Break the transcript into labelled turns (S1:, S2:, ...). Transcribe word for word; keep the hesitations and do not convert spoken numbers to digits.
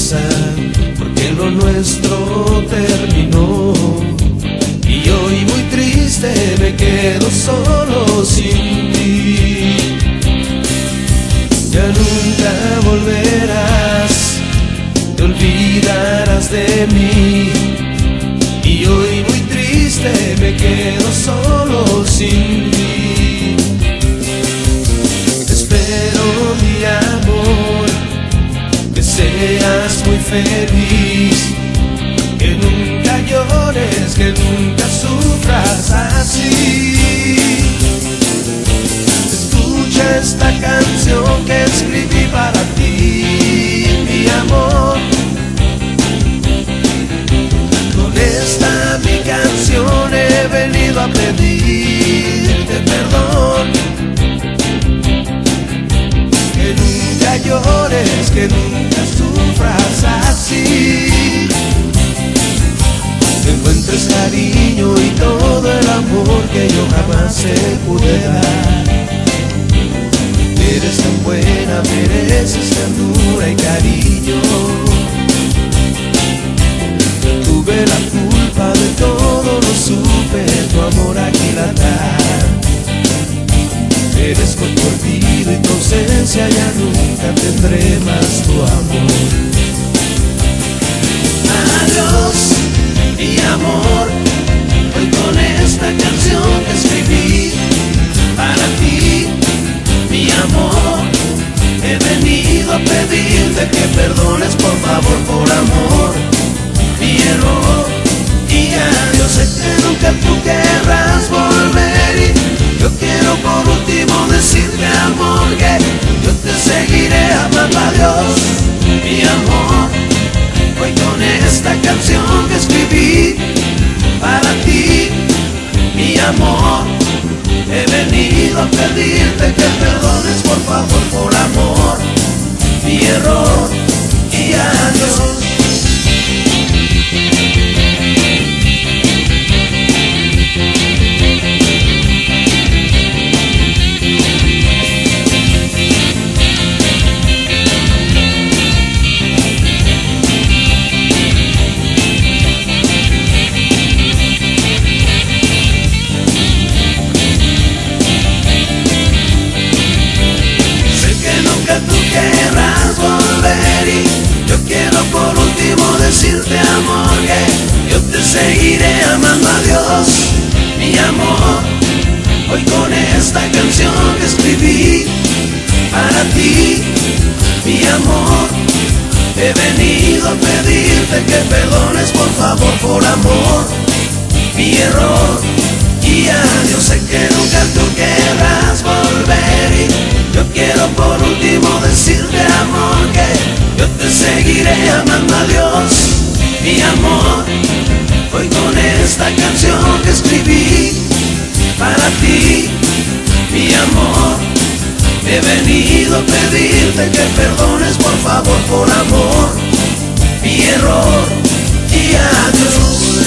S1: tristeza, porque lo nuestro terminó. Y hoy muy triste me quedo solo sin ti. Ya nunca volverás, te olvidarás de mí. Y hoy muy triste me quedo solo sin ti. Espero, mi amor, que seas muy feliz, que nunca llores, que nunca sufras así. Escucha esta canción que escribí para ti, mi amor. Con esta mi canción he venido a pedirte perdón. Que nunca llores, que nunca sufras así. Que encuentres cariño y todo el amor que yo jamás se pude dar. Eres tan buena, mereces ternura y cariño. Tuve la culpa de todo, lo supe, tu amor aquilatar. Eres con tu olvido y tu ausencia, ya nunca tendré más tu amor. Adiós, mi amor, hoy con esta canción que escribí para ti, mi amor. He venido a pedirte que perdones, por favor, por amor, mi error. Y ya yo sé que nunca tú querrás volver, y yo quiero por último decirte, amor, que yo te seguiré amando. Adiós, mi amor, hoy con esta canción que escribí para ti, mi amor. He venido a pedirte que perdones, por favor, por amor, mi error. Y adiós. Decirte, amor, que yo te seguiré amando. Adiós, mi amor, hoy con esta canción que escribí para ti, mi amor. He venido a pedirte que perdones, por favor, por amor, mi error. Y adiós, sé que nunca tú querrás volver, y yo quiero por último decirte, amor, que yo te seguiré amando. Adiós, mi amor, hoy con esta canción que escribí para ti, mi amor. He venido a pedirte que perdones, por favor, por amor, mi error. Y adiós.